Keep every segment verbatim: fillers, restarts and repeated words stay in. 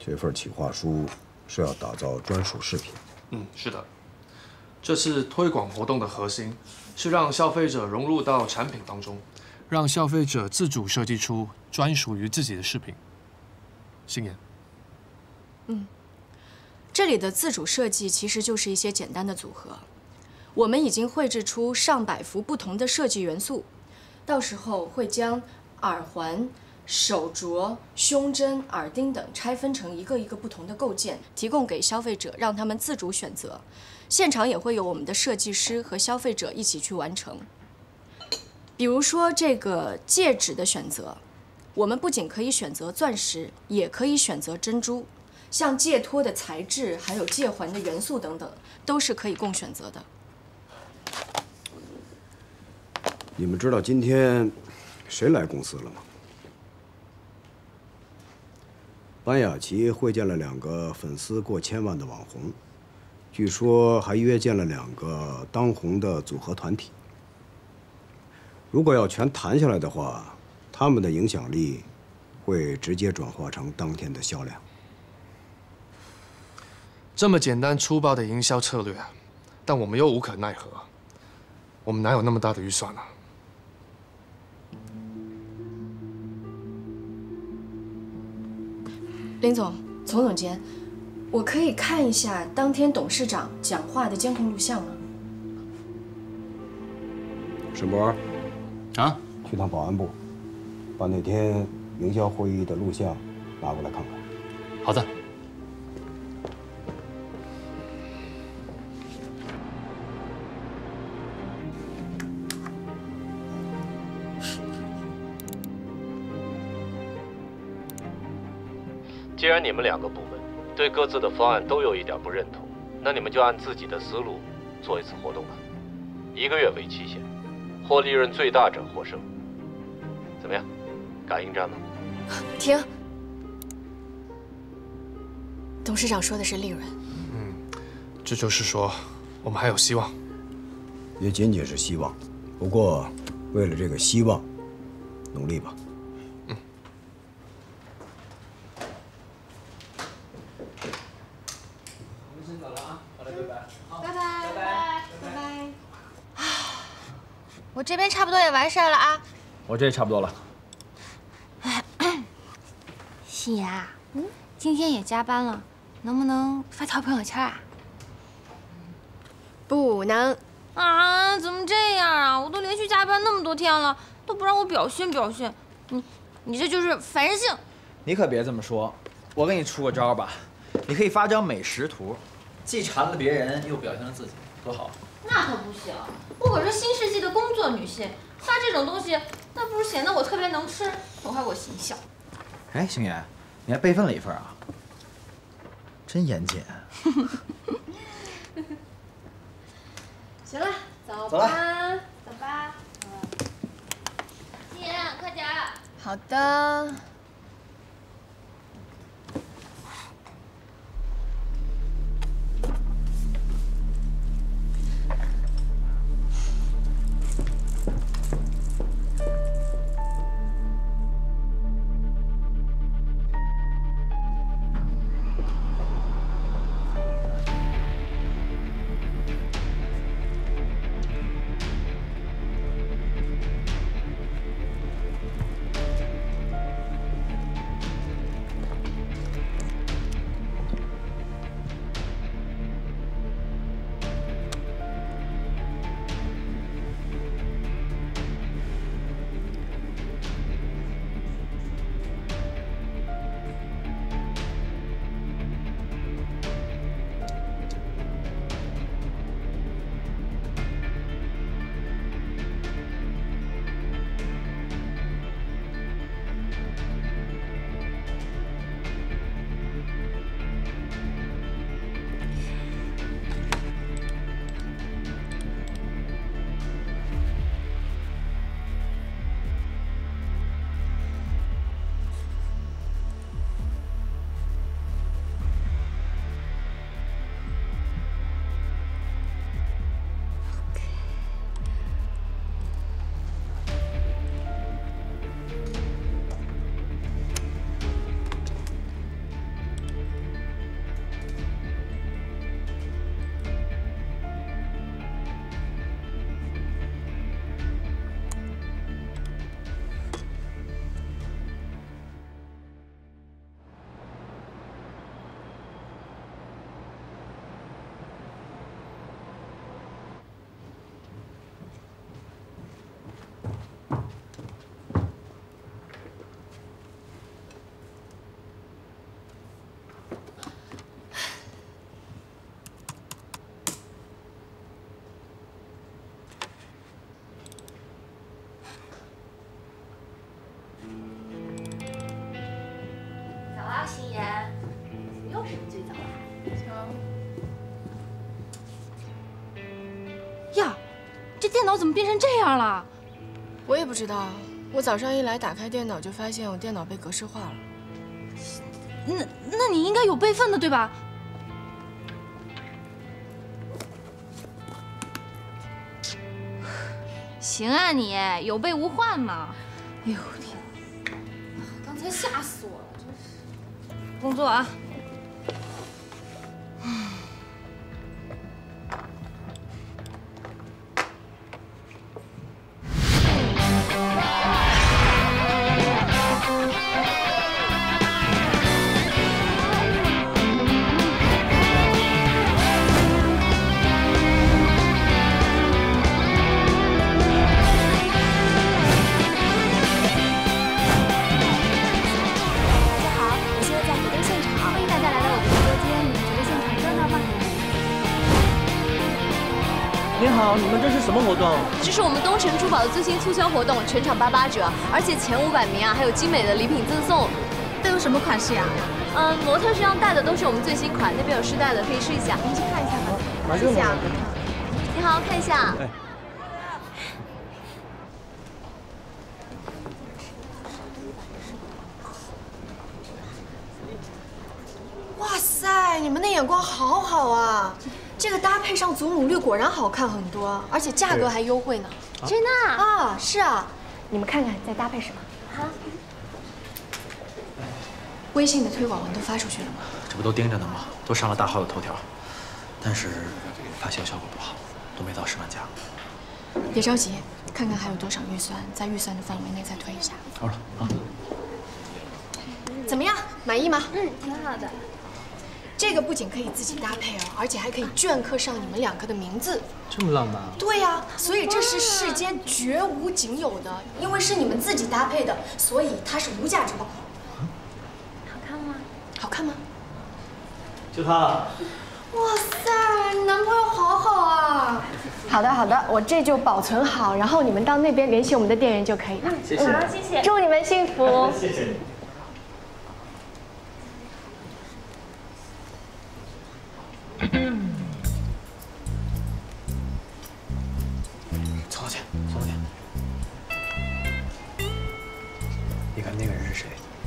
这份企划书是要打造专属饰品。 嗯，是的。这次推广活动的核心是让消费者融入到产品当中，让消费者自主设计出专属于自己的饰品。心妍。 嗯，这里的自主设计其实就是一些简单的组合。我们已经绘制出上百幅不同的设计元素，到时候会将耳环、手镯、胸针、耳钉等拆分成一个一个不同的构件，提供给消费者，让他们自主选择。现场也会有我们的设计师和消费者一起去完成。比如说这个戒指的选择，我们不仅可以选择钻石，也可以选择珍珠，像戒托的材质，还有戒环的元素等等，都是可以供选择的。 你们知道今天谁来公司了吗？班雅琪会见了两个粉丝过千万的网红，据说还约见了两个当红的组合团体。如果要全谈下来的话，他们的影响力会直接转化成当天的销量。 这么简单粗暴的营销策略，但我们又无可奈何。我们哪有那么大的预算啊？ 林总、丛总监，我可以看一下当天董事长讲话的监控录像吗？ 沈博， 啊， 去趟保安部，把那天营销会议的录像拿过来看看。 好的。 既然你们两个部门对各自的方案都有一点不认同，那你们就按自己的思路做一次活动吧。一个月为期限，获利润最大者获胜。怎么样，敢应战吗？ 停！董事长说的是利润。 嗯，这就是说，我们还有希望。 也仅仅是希望，不过为了这个希望，努力吧。 我这边差不多也完事儿了啊， 我这也差不多了。 心妍啊，嗯，今天也加班了，能不能发条朋友圈啊？ 不能啊！怎么这样啊？我都连续加班那么多天了，都不让我表现表现，你你这就是反人性。 你可别这么说，我给你出个招吧，你可以发张美食图，既馋了别人，又表现了自己，多好。 那可不行，我可是新世纪的工作女性，发这种东西，那不如显得我特别能吃，损坏我形象。 哎，星妍，你还备份了一份啊？真严谨。 行了，走走吧， 走吧。心妍，快点。 好的。 好，心妍。又是你最早来。呀，这电脑怎么变成这样了？ 我也不知道。我早上一来打开电脑就发现我电脑被格式化了。 那那你应该有备份的对吧？行啊你，有备无患嘛。哎呦天，刚才吓死我了，真是。工作啊。 您好，你们这是什么活动？ 这是我们东城珠宝的最新促销活动，全场八八折，而且前五百名啊还有精美的礼品赠送。 都有什么款式呀？ 嗯，模特身上戴的都是我们最新款，那边有试戴的，可以试一下。您去看一下吧。谢谢啊。你好，看一下。哎。 哇塞，你们的眼光好好啊！ 这个搭配上祖母绿果然好看很多，而且价格还优惠呢。 真的啊？是啊，你们看看再搭配什么？ 好。 微信的推广文都发出去了吗？ 这不都盯着呢吗？都上了大号的头条，但是发酵效果不好，都没到十万加。 别着急，看看还有多少预算，在预算的范围内再推一下。 好了啊。 怎么样？满意吗？ 嗯，挺好的。 这个不仅可以自己搭配哦，而且还可以镌刻上你们两个的名字。 这么浪漫啊！ 对呀、啊，所以这是世间绝无仅有的，因为是你们自己搭配的，所以它是无价之宝。 好看吗？ 好看吗？ 就它。 哇塞，你男朋友好好啊！好的好的，我这就保存好，然后你们到那边联系我们的店员就可以了。 谢谢， 好，谢谢。 祝你们幸福。 谢谢你。 凑过去，凑过去。你看那个人是谁？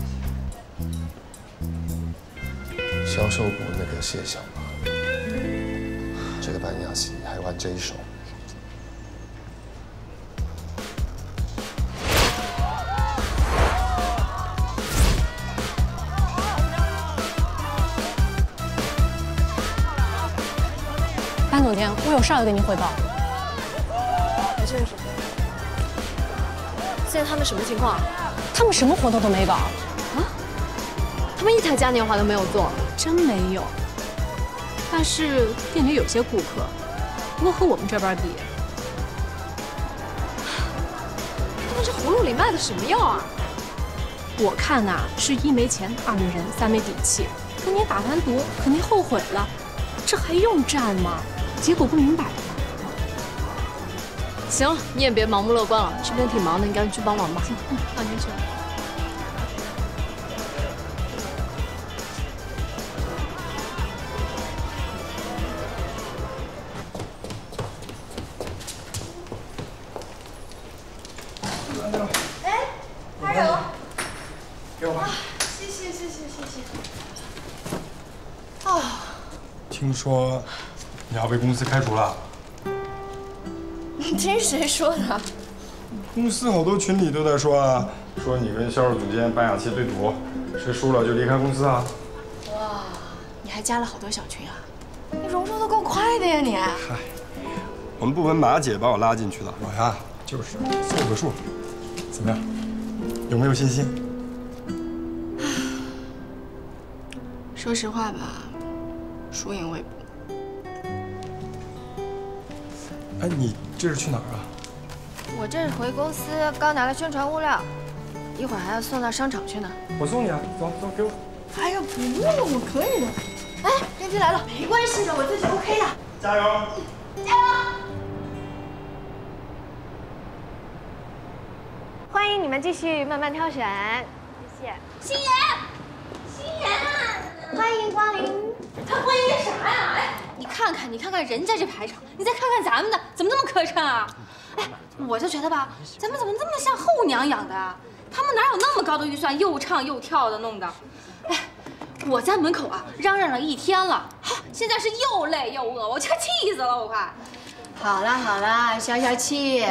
销售部那个谢小马，这个班牙戏还玩这一手。 班总监，我有事要跟您汇报。 没事没事。现在他们什么情况？ 他们什么活动都没搞。啊？ 他们一台嘉年华都没有做？ 真没有。但是店里有些顾客，不过和我们这边比， 他们这葫芦里卖的什么药啊？ 我看呐、啊，是一没钱，二没人，三没底气。跟你打完赌，肯定后悔了。这还用战吗？ 结果不明摆。 行了，你也别盲目乐观了，这边挺忙的，你赶紧去帮忙吧。 嗯，好，您去。 哎，还有， 给我吧。 谢谢谢谢谢谢。哦， 听说你要被公司开除了。 你听谁说的？ 公司好多群里都在说啊，说你跟销售总监办雅期对赌，谁输了就离开公司啊。 哇，你还加了好多小群啊！你融入的够快的呀你。 嗨，我们部门马姐把我拉进去的。我呀，就是凑个数。怎么样？有没有信心？ 说实话吧，输赢未卜。 哎，你这是去哪儿啊？ 我这是回公司，刚拿了宣传物料，一会儿还要送到商场去呢。 我送你啊，走走，给我。 哎呀，不用了，我可以的。哎，电梯来了，没关系的，我自己 OK 的。 加油！ 加油！ 欢迎你们继续慢慢挑选，谢谢。 心妍，心妍。 欢迎光临。 他欢迎啥呀？哎，你看看，你看看人家这排场，你再看看咱们的，怎么那么磕碜啊？哎，我就觉得吧，咱们怎么这么像后娘养的啊？他们哪有那么高的预算，又唱又跳的弄的？哎，我在门口啊嚷嚷了一天了，现在是又累又饿，我快气死了，我快。 好啦好啦，消消气。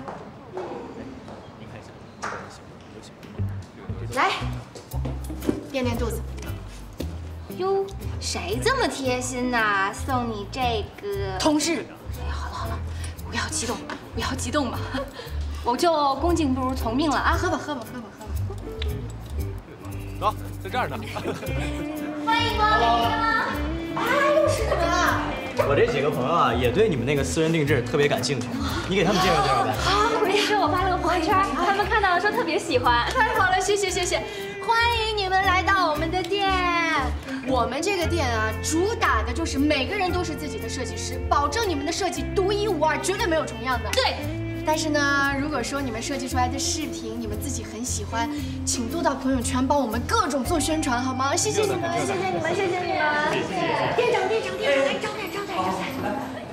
来，垫垫肚子。 哟，谁这么贴心呐？送你这个。 同事。 哎，好了好了，不要激动，不要激动嘛，我就恭敬不如从命了啊！ 喝吧喝吧喝吧喝吧。 走，在这儿呢。 欢迎光临啊！ 啊，又是你们啊！ 我这几个朋友啊，也对你们那个私人定制特别感兴趣，你给他们介绍介绍呗。 好，没事，我发了个朋友圈，他们看到了说特别喜欢。 太好了，谢谢谢谢，欢迎你们来到我们的店。我们这个店啊，主打的就是每个人都是自己的设计师，保证你们的设计独一无二，绝对没有重样的。 对。 但是呢，如果说你们设计出来的饰品你们自己很喜欢，请多到朋友圈帮我们各种做宣传，好吗？谢谢你们，谢谢你们，谢谢你们。谢谢店长，店长，店长，来招待，招待，招待。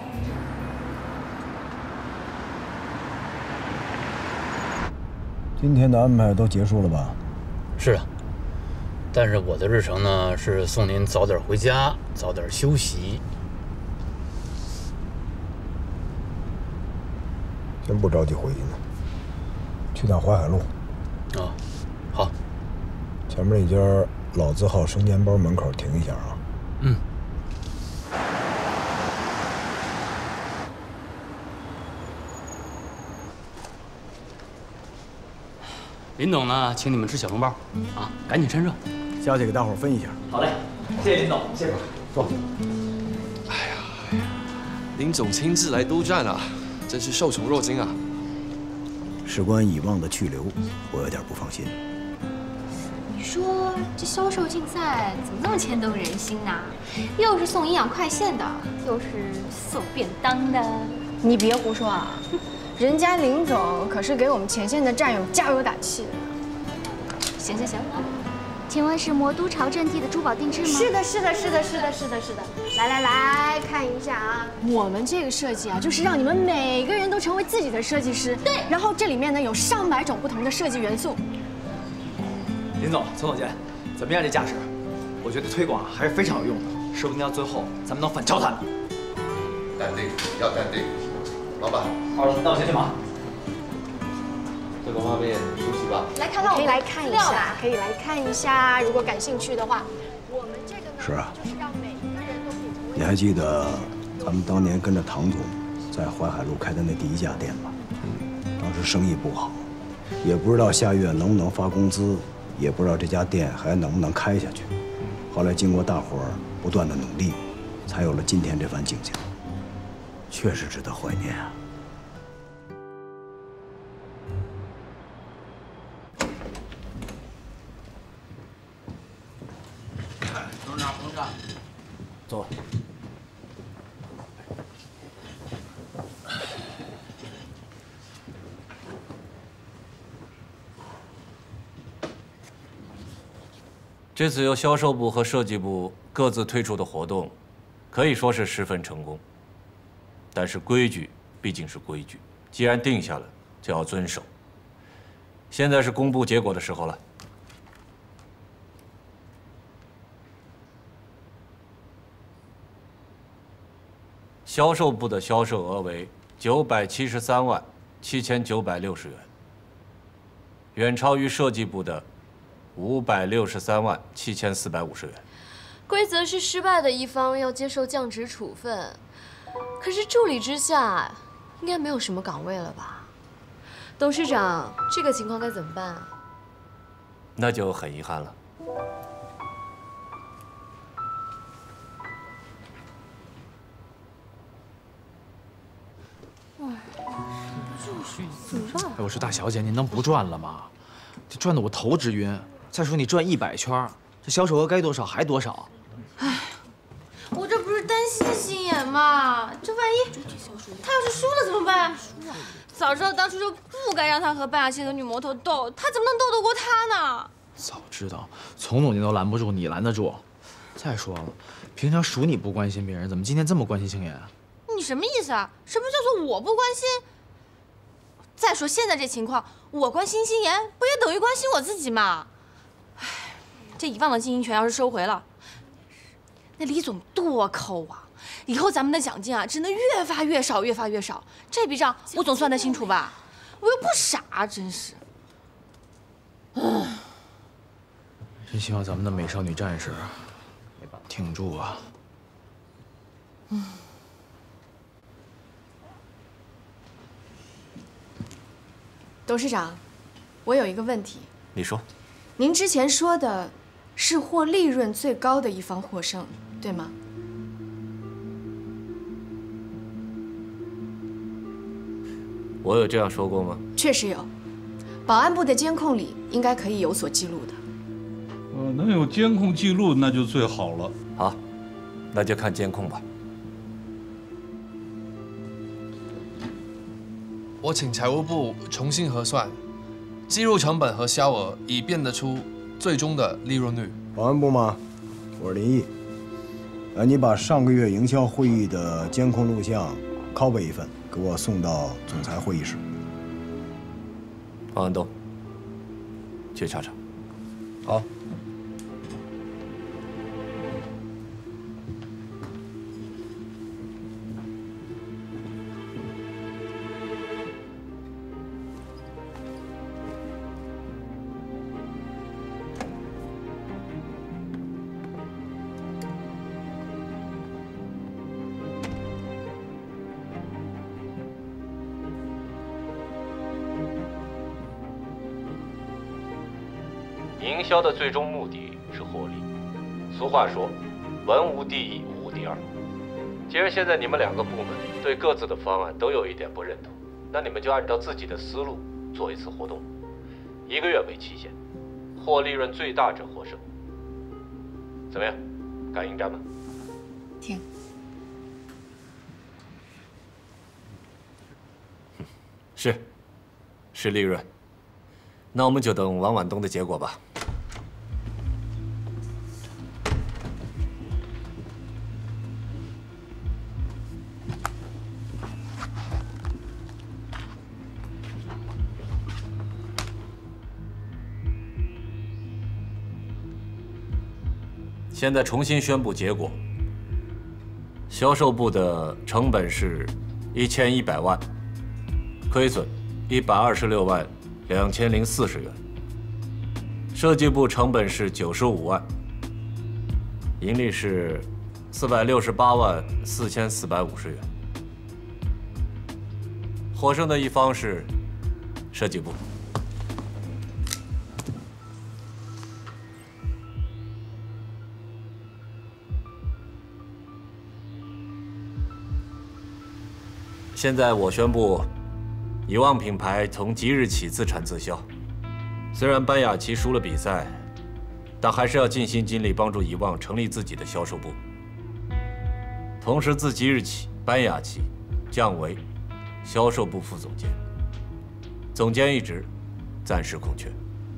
今天的安排都结束了吧？ 是啊，但是我的日程呢是送您早点回家，早点休息。 先不着急回去呢，去趟淮海路。 啊，好。 前面一家老字号生煎包门口停一下啊。 嗯。林总呢，请你们吃小笼包，啊，赶紧趁热。 下去给大伙分一下。 好嘞，谢谢林总，谢谢。 坐。 哎呀，林总亲自来督战啊！真是受宠若惊啊！ 事关以往的去留，我有点不放心。 你说这销售竞赛怎么这么牵动人心呢？又是送营养快线的，又是送便当的。 你别胡说啊！人家林总可是给我们前线的战友加油打气的。 行行行。 请问是魔都朝阵地的珠宝定制吗？ 是的，是的，是的，是的，是的，是的。来来来看一下啊，我们这个设计啊，就是让你们每个人都成为自己的设计师。 对。 然后这里面呢有上百种不同的设计元素。 林总、崔总监，怎么样这架势？我觉得推广还是非常有用的，说不定到最后咱们能反超他们。 淡定，要淡定。老板， 好了，那我先去忙。 这个画面出席吧。 来看看，可以来看一下，可以来看一下。如果感兴趣的话，我们这个呢是啊， 就是让每一个人都可以成为。 你还记得咱们当年跟着唐总在淮海路开的那第一家店吗？嗯，当时生意不好，也不知道下月能不能发工资，也不知道这家店还能不能开下去。后来经过大伙儿不断的努力，才有了今天这番景象，确实值得怀念啊。 等着，等着，走。 这次由销售部和设计部各自推出的活动，可以说是十分成功。但是规矩毕竟是规矩，既然定下了，就要遵守。现在是公布结果的时候了。销售部的销售额为九百七十三万七千九百六十元，远超于设计部的五百六十三万七千四百五十元。 规则是失败的一方要接受降职处分，可是助理之下应该没有什么岗位了吧？董事长，这个情况该怎么办啊？ 那就很遗憾了。 怎么办？哎，我说大小姐，您能不赚了吗？这赚得我头直晕。再说你转一百圈，这销售额该多少还多少。 哎，我这不是担心心眼吗？这万一他要是输了怎么办？早知道当初就不该让他和半雅琪的女模特斗，他怎么能斗得过他呢？ 早知道，丛总监都拦不住，你拦得住？ 再说了，平常数你不关心别人，怎么今天这么关心星爷啊？ 你什么意思啊？什么叫做我不关心？再说现在这情况，我关心星爷，不也等于关心我自己吗？唉，这遗忘的经营权要是收回了，那李总多抠啊！以后咱们的奖金啊，只能越发越少，越发越少。这笔账我总算得清楚吧？我又不傻，真是。唉， 真希望咱们的美少女战士挺住啊！ 嗯。 董事长，我有一个问题。 你说。 您之前说的是获利润最高的一方获胜，对吗？ 我有这样说过吗？ 确实有，保安部的监控里应该可以有所记录的。 呃，能有监控记录那就最好了。 好，那就看监控吧。 我请财务部重新核算，计入成本和销额，以辨得出最终的利润率。 保安部吗？我是林毅。呃，你把上个月营销会议的监控录像拷贝一份，给我送到总裁会议室。 王安东，去查查。 好。 营销的最终目的是获利。俗话说，文无第一，武无第二。既然现在你们两个部门对各自的方案都有一点不认同，那你们就按照自己的思路做一次活动，一个月为期限，获利润最大者获胜。怎么样？敢应战吗？ 听。 是，是利润。那我们就等王晚东的结果吧。现在重新宣布结果。销售部的成本是一千一百万，亏损一百二十六万两千零四十元。设计部成本是九十五万，盈利是四百六十八万四千四百五十元。获胜的一方是设计部。现在我宣布，遗忘品牌从即日起自产自销。虽然班雅琪输了比赛，但还是要尽心尽力帮助遗忘成立自己的销售部。同时，自即日起，班雅琪降为销售部副总监，总监一职暂时空缺。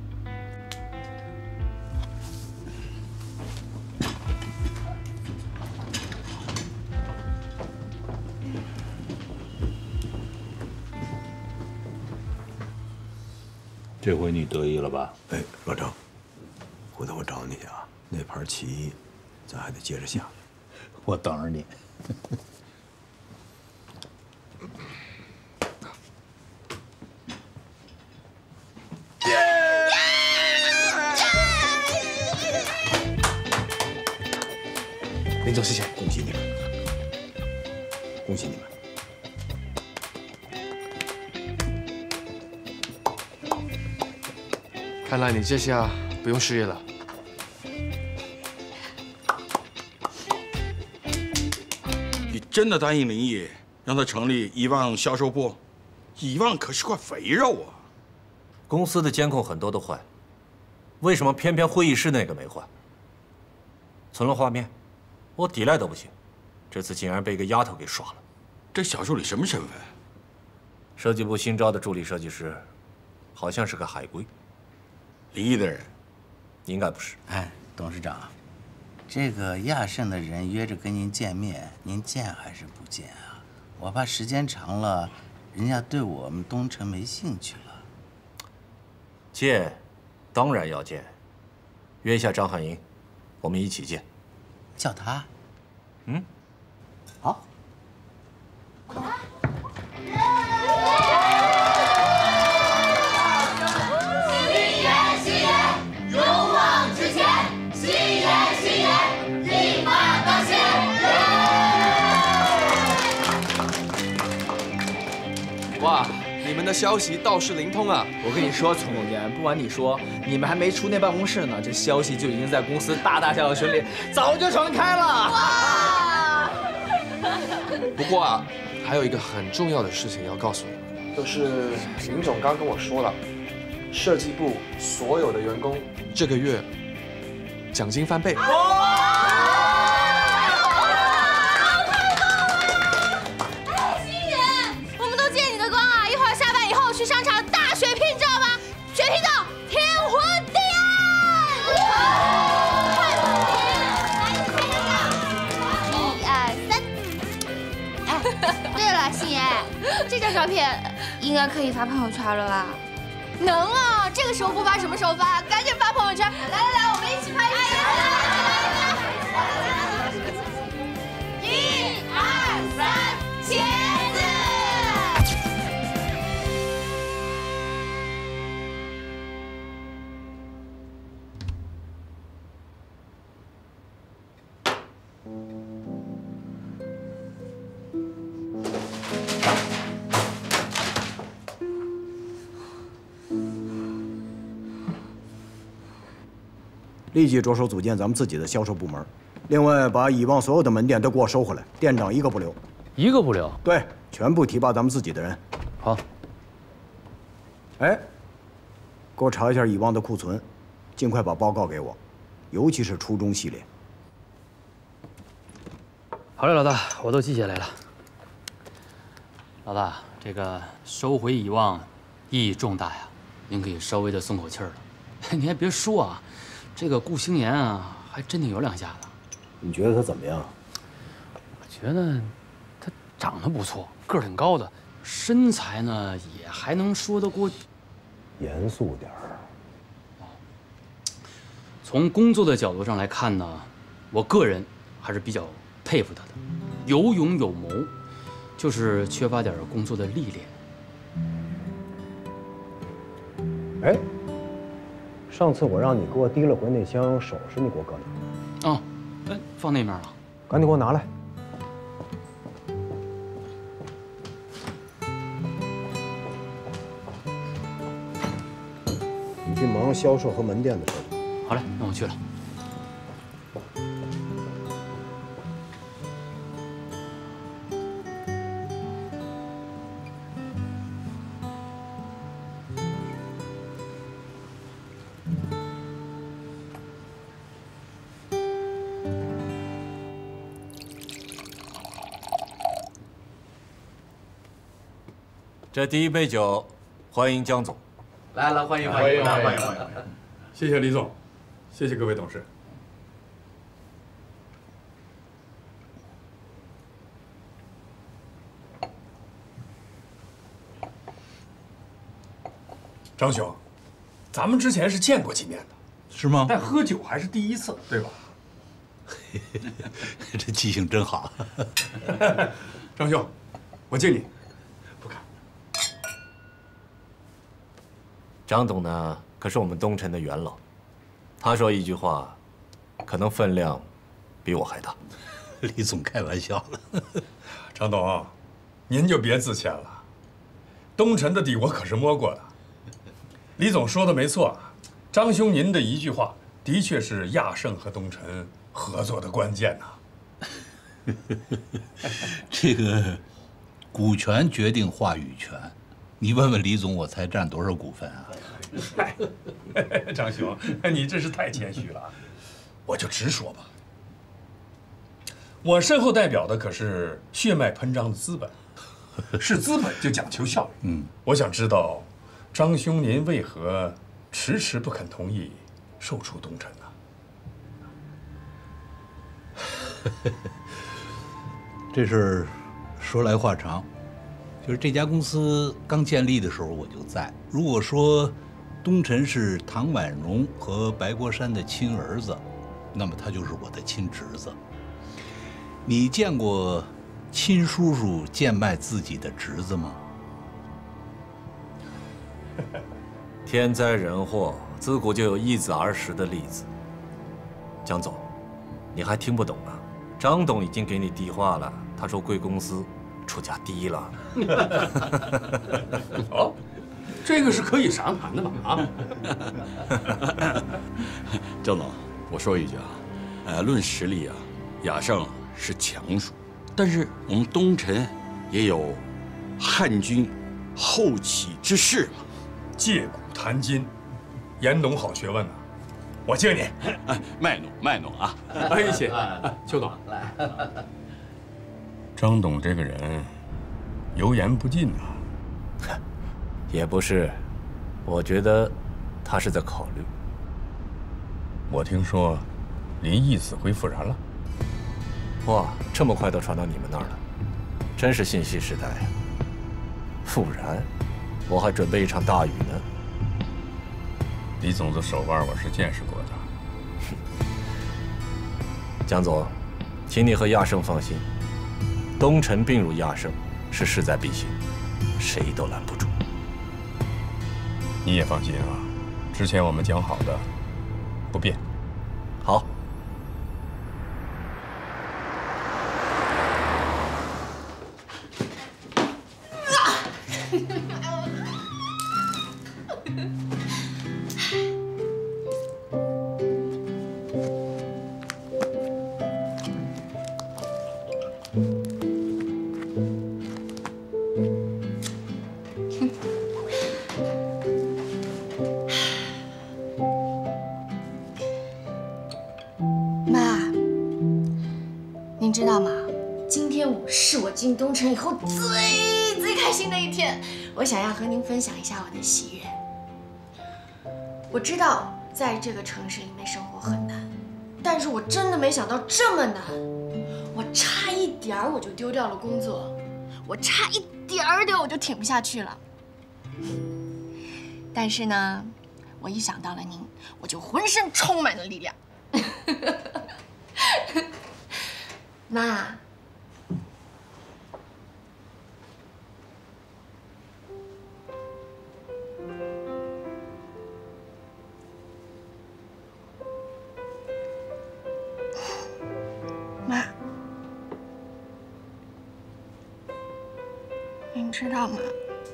这回你得意了吧？ 哎，老郑，回头我找你去啊，那盘棋咱还得接着下。 我等着你。 林总，谢谢， 恭喜你们，恭喜你们。 看来你这下不用失业了。 你真的答应林毅，让他成立遗忘销售部？遗忘可是块肥肉啊！ 公司的监控很多都坏，为什么偏偏会议室那个没坏？存了画面，我抵赖都不行，这次竟然被一个丫头给耍了。 这小助理什么身份？ 设计部新招的助理设计师，好像是个海归。 林毅的人， 应该不是。 哎，董事长， 这个亚盛的人约着跟您见面，您见还是不见啊？我怕时间长了，人家对我们东城没兴趣了。 见，当然要见。约一下张汉英，我们一起见。 叫他。 嗯。 好。 新元新元，勇往直前。新元新元，立马当先。 哇，你们的消息倒是灵通啊！ 我跟你说，丛总监，不瞒你说，你们还没出那办公室呢，这消息就已经在公司大大小小群里早就传开了。 哇！ 不过啊，还有一个很重要的事情要告诉你们，就是林总刚跟我说了，设计部所有的员工这个月奖金翻倍。 去商场大血拼，知道吗？血拼到天昏地暗！一二三。哎，对了，欣妍，这张照片应该可以发朋友圈了吧？能啊，这个时候不发什么时候发？赶紧发朋友圈！来来来，我们一起拍一张！一二三，茄子！ 立即着手组建咱们自己的销售部门，另外把以往所有的门店都给我收回来，店长一个不留。 一个不留？ 对，全部提拔咱们自己的人。 好。 哎，给我查一下以往的库存，尽快把报告给我，尤其是初中系列。 好嘞，老大，我都记下来了。老大，这个收回以往，意义重大呀，您可以稍微的松口气儿了。你还别说啊。这个顾星言啊，还真挺有两下子。 你觉得他怎么样？ 我觉得他长得不错，个儿挺高的，身材呢也还能说得过。 严肃点儿。 从工作的角度上来看呢，我个人还是比较佩服他的，有勇有谋，就是缺乏点工作的历练。哎。上次我让你给我提了回那箱首饰，你给我搁哪？ 哦，哎，放那边了。 赶紧给我拿来。你去忙销售和门店的事儿。 好嘞，那我去了。 这第一杯酒，欢迎江总。 来来，欢迎欢迎欢迎欢迎！谢谢李总，谢谢各位董事。张兄，咱们之前是见过几面的， 是吗？ 但喝酒还是第一次，对吧？ 这记性真好。 张兄，我敬你。 张董呢，可是我们东城的元老，他说一句话，可能分量比我还大。 李总开玩笑了。 张董，您就别自谦了，东城的底我可是摸过的。李总说的没错，张兄您的一句话，的确是亚盛和东城合作的关键呐。 这个股权决定话语权。你问问李总，我才占多少股份啊？ 张兄，你真是太谦虚了。我就直说吧，我身后代表的可是血脉喷张的资本，是资本就讲求效率。嗯，我想知道，张兄您为何迟迟不肯同意售出东城呢？ 这事儿说来话长，就是这家公司刚建立的时候我就在。如果说东辰是唐婉容和白国山的亲儿子，那么他就是我的亲侄子。你见过亲叔叔贱卖自己的侄子吗？ 天灾人祸，自古就有易子而食的例子。江总，你还听不懂啊？张董已经给你递话了，他说贵公司出价低了。 哦，这个是可以商谈的嘛？啊， 江总，我说一句啊，呃，论实力啊，雅盛是强属，但是我们东辰也有汉军后起之势嘛。 借古谈今，严董好学问呐、啊，我敬你。 哎，卖弄卖弄啊！ 哎，谢，邱董来。 张董这个人油盐不进呐、 啊。也不是，我觉得他是在考虑。 我听说林义子回复然了。 哇，这么快都传到你们那儿了，真是信息时代啊！复然，我还准备一场大雨呢。 李总的手腕我是见识过的。 江总，请你和亚盛放心，东辰并入亚盛是势在必行，谁都拦不住。 你也放心啊，之前我们讲好的，不变。 好。 知道吗？今天我是我进东城以后最最开心的一天，我想要和您分享一下我的喜悦。我知道在这个城市里面生活很难，但是我真的没想到这么难。我差一点儿我就丢掉了工作，我差一点儿点我就挺不下去了。但是呢，我一想到了您，我就浑身充满了力量。妈，妈，您知道吗？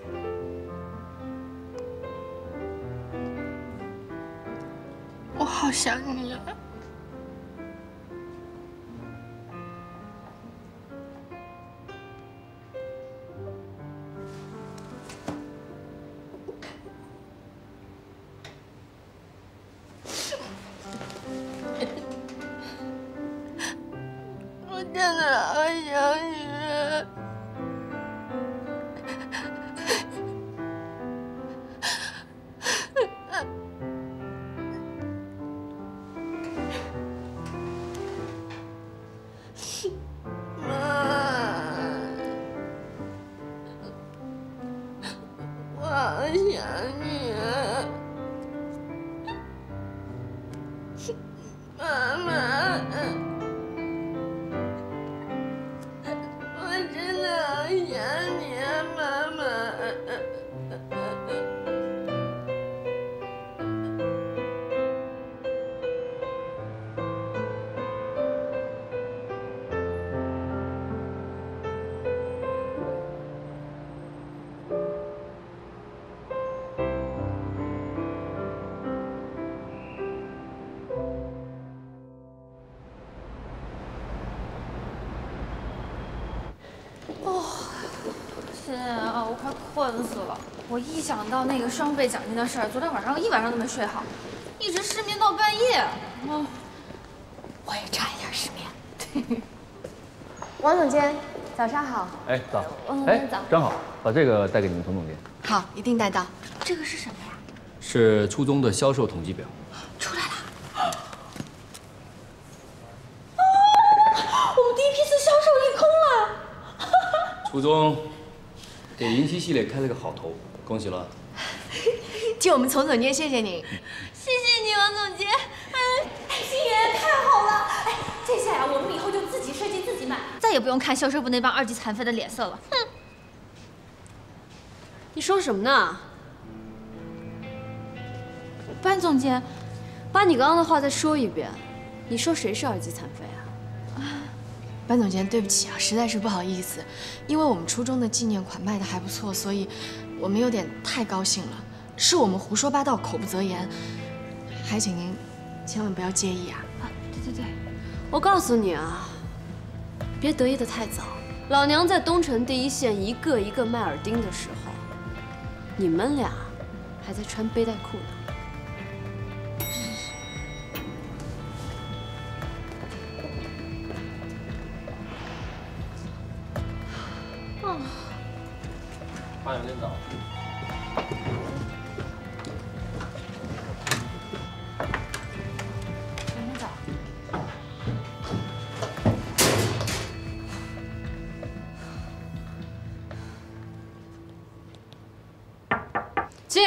我好想你啊。真的好想你。妈，我好想你啊，妈妈。我真的好想你啊，妈妈。 亲啊，我快困死了！我一想到那个双倍奖金的事儿，昨天晚上一晚上都没睡好，一直失眠到半夜。哦，我也差一点失眠。 王总监，早上好。 哎，早。 王总监早。 正好，把这个带给你们童总监。 好，一定带到。 这个是什么呀？ 是初中的销售统计表。 出来了。 顾总给银溪系列开了个好头，恭喜了。 替我们丛总监谢谢您。 谢谢你，王总监。嗯，哎，星爷太好了。哎，这下呀，我们以后就自己设计自己卖，再也不用看销售部那帮二级残废的脸色了。哼。 你说什么呢？ 班总监， 把你刚刚的话再说一遍。你说谁是二级残废啊？ 班总监，对不起啊，实在是不好意思，因为我们初中的纪念款卖的还不错，所以我们有点太高兴了，是我们胡说八道，口不择言，还请您千万不要介意啊。 啊，对对对， 我告诉你啊，别得意的太早。老娘在东城第一线一个一个卖耳钉的时候，你们俩还在穿背带裤呢。 哦， 八点到。 明天早。 进。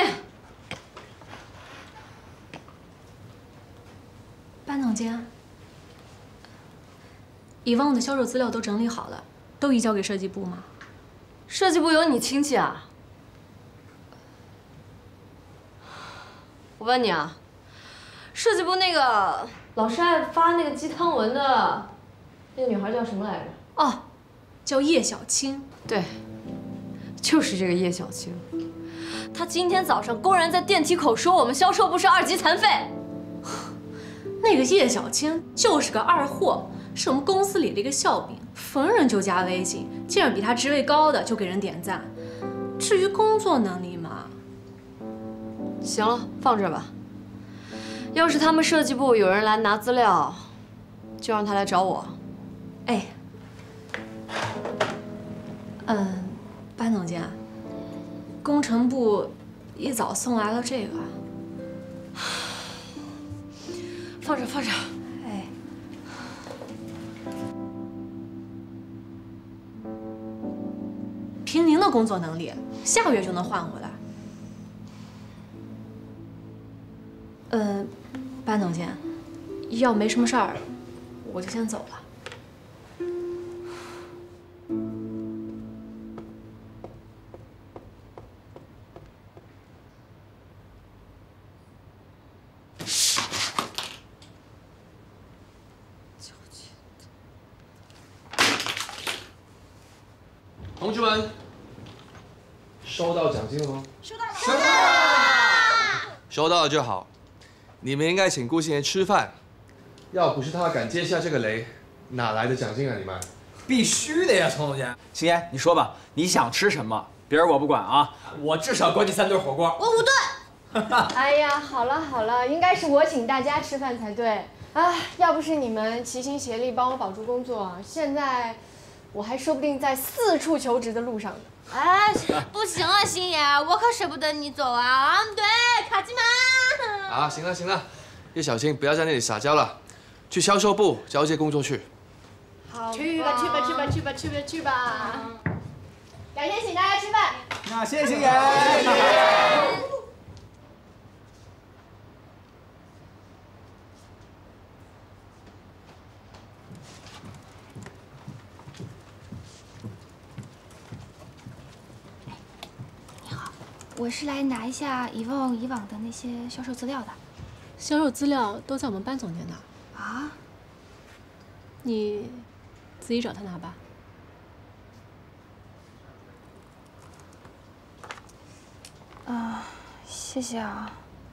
班总监，以往我的销售资料都整理好了，都移交给设计部吗？ 设计部有你亲戚啊？我问你啊，设计部那个老是爱发那个鸡汤文的那个女孩叫什么来着？ 哦，叫叶小青。 对，就是这个叶小青。她今天早上公然在电梯口说我们销售部是二级残废。 那个叶小青就是个二货，是我们公司里的一个笑柄，逢人就加微信，见着比他职位高的就给人点赞。至于工作能力嘛， 行了，放这吧。要是他们设计部有人来拿资料，就让他来找我。 哎，嗯，班总监，工程部一早送来了这个。 放着放着， 哎，凭您的工作能力，下个月就能换回来。呃，班总监，要没什么事儿，我就先走了。 同学们，收到奖金了吗？ 收到了，收到了。 收到了就好。你们应该请顾星爷吃饭，要不是他敢接下这个雷，哪来的奖金啊？你们必须的呀，丛总监。星爷，你说吧，你想吃什么？别人我不管啊，我至少管你三顿火锅。 我五顿。 哎呀，好了好了，应该是我请大家吃饭才对。啊，要不是你们齐心协力帮我保住工作，现在我还说不定在四处求职的路上呢。 哎，不行啊，星爷，我可舍不得你走啊！对，卡基玛。 啊，行了行了，叶小青，不要在那里撒娇了，去销售部交接工作去。 好，去吧去吧去吧去吧去吧去吧。改天请大家吃饭。 那谢谢星爷。谢谢。 我是来拿一下以往以往的那些销售资料的。 销售资料都在我们班总监那。 啊？ 你自己找他拿吧。 啊，谢谢啊。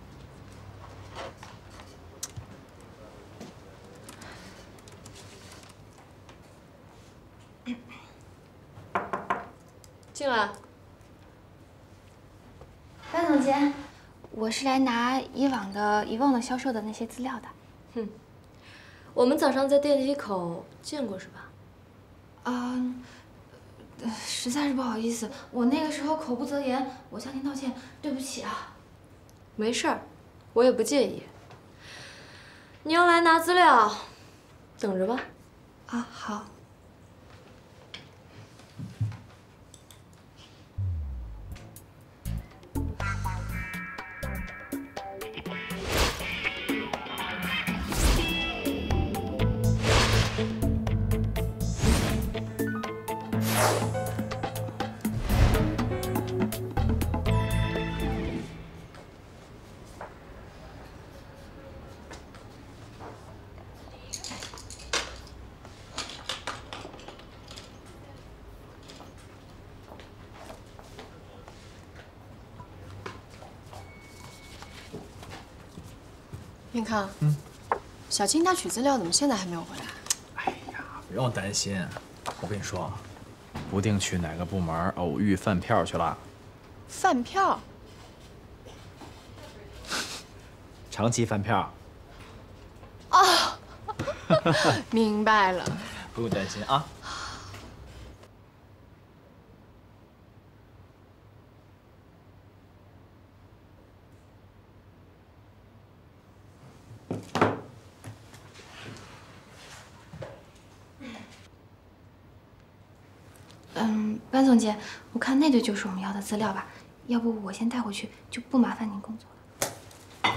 进来。 班总监，我是来拿以往的以往的销售的那些资料的。 哼，我们早上在电梯口见过是吧？ 嗯，呃，实在是不好意思，我那个时候口不择言，我向您道歉，对不起啊。 没事儿，我也不介意。你要来拿资料，等着吧。 啊，好。 云康，嗯，小青他取资料怎么现在还没有回来？ 哎呀，不用担心，我跟你说，不定去哪个部门偶遇饭票去了。 饭票？ 长期饭票。 哦，明白了。 不用担心啊。 嗯，班总监，我看那堆就是我们要的资料吧，要不我先带回去，就不麻烦您工作了。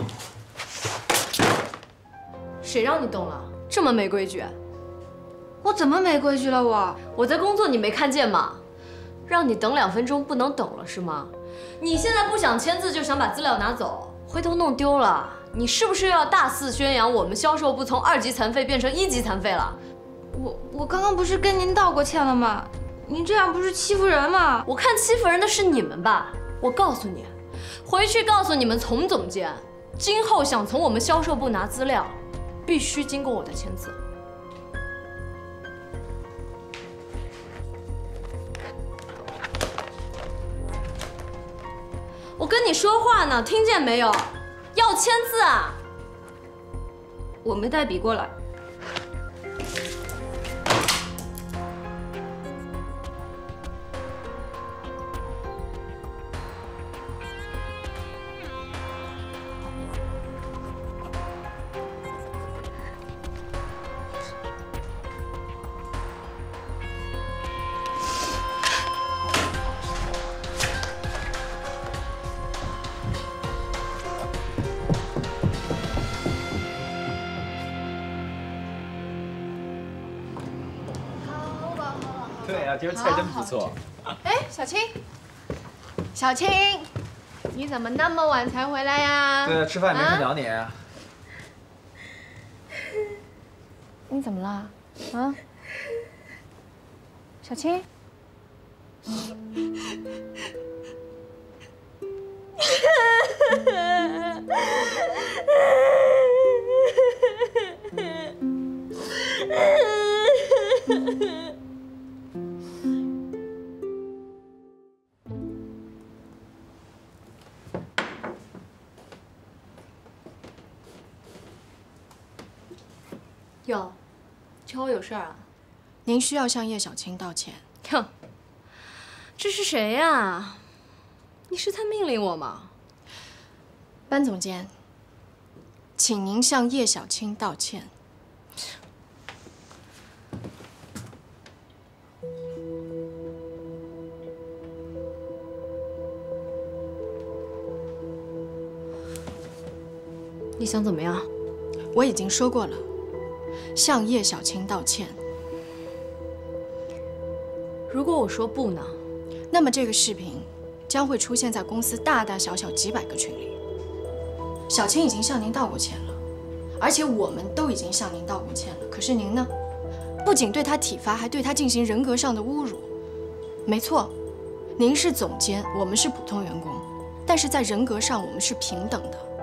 谁让你动了？这么没规矩！ 我怎么没规矩了？我我在工作，你没看见吗？让你等两分钟不能等了是吗？你现在不想签字就想把资料拿走，回头弄丢了，你是不是又要大肆宣扬我们销售部从二级残废变成一级残废了？ 我我刚刚不是跟您道过歉了吗？ 您这样不是欺负人吗？ 我看欺负人的是你们吧！我告诉你，回去告诉你们丛总监，今后想从我们销售部拿资料，必须经过我的签字。我跟你说话呢，听见没有？要签字啊！ 我没带笔过来。 对呀、啊，今儿菜真不错。 哎，小青，小青，你怎么那么晚才回来呀？ 对啊，吃饭没看着你。 啊、你怎么了？啊？小青。 哟，找我有事儿啊？ 您需要向叶小青道歉。 哼，这是谁呀？你是在命令我吗？ 班总监，请您向叶小青道歉。 你想怎么样？ 我已经说过了。 向叶小青道歉。 如果我说不呢？ 那么这个视频将会出现在公司大大小小几百个群里。小青已经向您道过歉了，而且我们都已经向您道过歉了。可是您呢？不仅对她体罚，还对她进行人格上的侮辱。没错，您是总监，我们是普通员工，但是在人格上我们是平等的。